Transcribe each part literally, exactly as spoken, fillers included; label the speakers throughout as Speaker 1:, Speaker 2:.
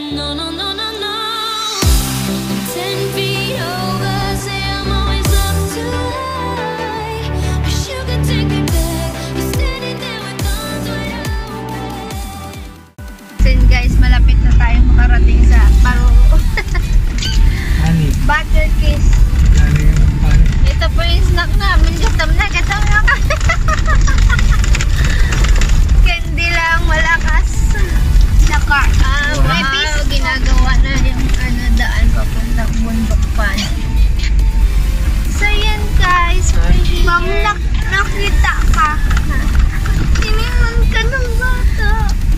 Speaker 1: No, no, no, no, no. Ten feet over, say I'm always up too high. Wish you could take me back. You're standing there with arms wide open.
Speaker 2: So yun guys, malapit na tayong makarating sa paro. Butter kiss. Ito po yung snack namin. Gatam na, gatam na kami. Candy lang, malakas. Naka, ah, wow. May piso. Ginagawa na yung ano, daan papuntang bundok pa. So yan guys. Ma'am, nak nakita ka. Tiniman ka ng bata.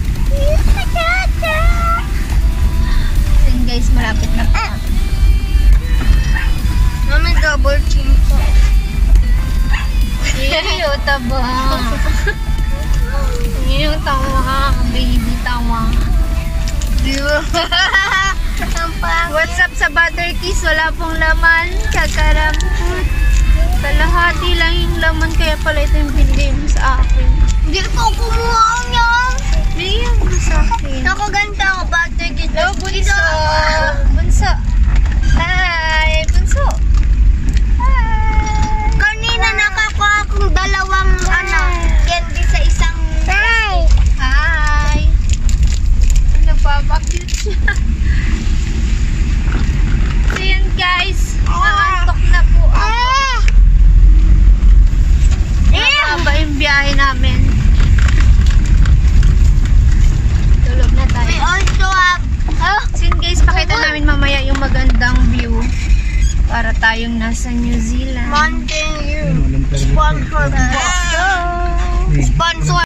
Speaker 2: Yan guys, malapit na pa. Mami, double chin ko. Iyo, taba. Iyo, tawa. Baby, tawa. What's up sa butter kiss? Wala pong laman. Kakaramput. Kalahati lang yung laman. Kaya pala ito yung binigay mo sa akin. Hindi ko kumuha niya. Bigyan mo sa akin. Nakaganda ako butter kiss. Hello, bunso. Bunso. Hi, bunso. Kanina nakakuha akong dalawang ano, candy sa isang. Hi! Hi! Nagpapakute siya. So yun guys, nakantok na po ako. Nakaba yung biyahe namin. Tulog na tayo. We also have, oh, so yun guys, pakita namin mamaya yung magandang view. Para tayong nasa New Zealand. Mountain View. Sponsor. Sponsor.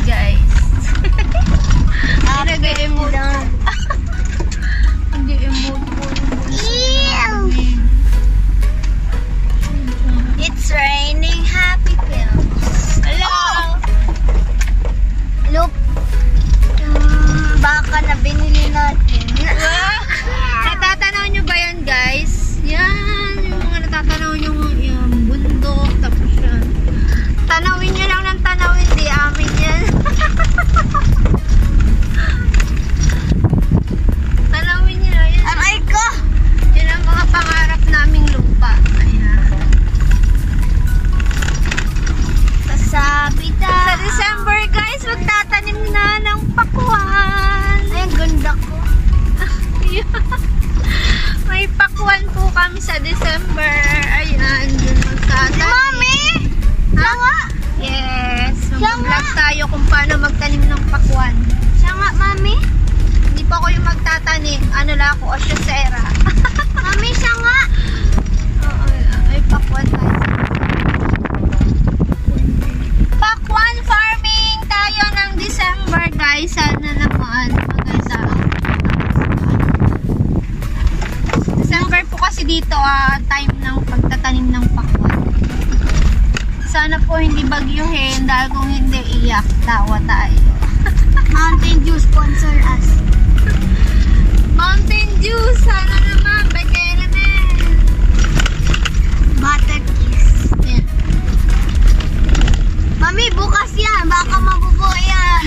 Speaker 2: guys. Nag-emote. Nag-emote po.
Speaker 3: It's raining happy pills.
Speaker 2: Hello!
Speaker 3: Look. Um, baka na binili natin.
Speaker 2: Natatanaw nyo ba yan, guys? Yan, yung mga natatanaw nyo yung bundok, tapos yan. Tanawin nyo lang ng tanawin, di amin yan. Tanawin nyo lang yan.
Speaker 3: Aray ko!
Speaker 2: Yan ang mga pangarap naming lupa. Ayan.
Speaker 3: Sasabi na.
Speaker 2: Sa December, guys, magtatanim na ng pakwan.
Speaker 3: Ay, ang ganda ko.
Speaker 2: May pakwan po kami sa December. Ayan, dun magtatanim.
Speaker 3: Mami!
Speaker 2: Ha? Yes.
Speaker 3: Siya nga.
Speaker 2: Mag-vlog tayo kung paano magtanim ng pakwan.
Speaker 3: Siya nga, Mami.
Speaker 2: Hindi pa ako yung magtatanim. Ano lang ako, osyosera.
Speaker 3: Mami, siya nga.
Speaker 2: Oo, ay pakwan tayo. Pakwan farming tayo ng December, guys. Sana naman maganda. December po kasi dito, ah, time ng pagtatanim ng pakwan. Sana po hindi bagyuhin dahil kung hindi iyak, tawa tayo.
Speaker 3: Mountain Dew sponsor us.
Speaker 2: Mountain Dew, sana naman, bekele na.
Speaker 3: Butter kiss.
Speaker 2: Yan.
Speaker 3: Mami, bukas yan. Baka mabubuo yan.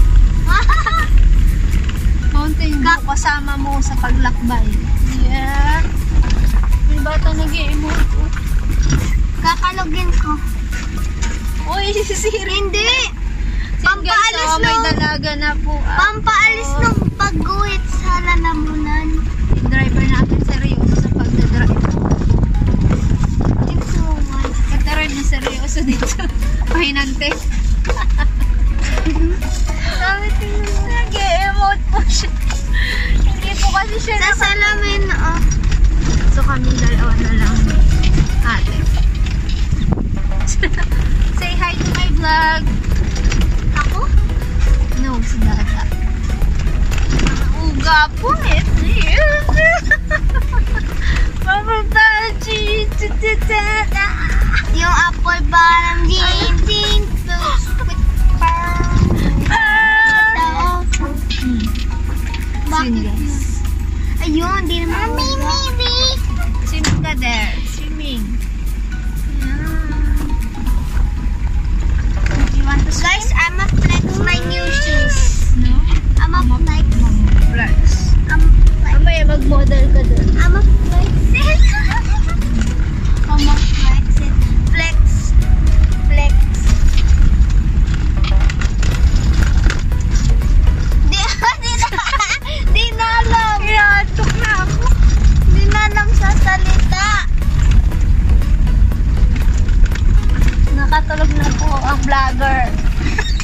Speaker 2: Mountain Dew, kasama mo sa paglakbay. Yeah. May bata nag-i-emote po.
Speaker 3: Kakalogin ko.
Speaker 2: Uy, sisiri.
Speaker 3: Hindi.
Speaker 2: Pampaalis
Speaker 3: Pampaalis
Speaker 2: guys, oh, may
Speaker 3: nung-
Speaker 2: dalaga na po. ako.
Speaker 3: Pampaalis nung pag-guhit sa lalamunan.
Speaker 2: Yung driver natin seryoso sa pagdadrive.
Speaker 3: Thanks so much.
Speaker 2: Kataran na seryoso dito. Pahinante. Nag-i-emote po siya. Hindi po kasi siya
Speaker 3: Sa
Speaker 2: naka-
Speaker 3: salamin, oh.
Speaker 2: So kami dalawa na lang. Ate. Say hi to my vlog.
Speaker 3: Ako?
Speaker 2: No, si Dada. Uga po eh. Mama Baji.
Speaker 3: Yung apple parang din, din,
Speaker 2: Swim guys.
Speaker 3: Ayun, di naman. Mami, Mimi.
Speaker 2: Swimming ka there. Swimming. You want to swim?
Speaker 3: Guys, I'ma flex my new shoes.
Speaker 2: No?
Speaker 3: I'ma flex.
Speaker 2: Flex.
Speaker 3: I'ma flex.
Speaker 2: Mamaya mag-model ka dun.
Speaker 3: I'ma flex it. I'ma flex it. Flex. Flex. Di, di na, di na alam.
Speaker 2: Inaantok na ako.
Speaker 3: Di na alam sa salita.
Speaker 2: Nakatulog na po ang vlogger.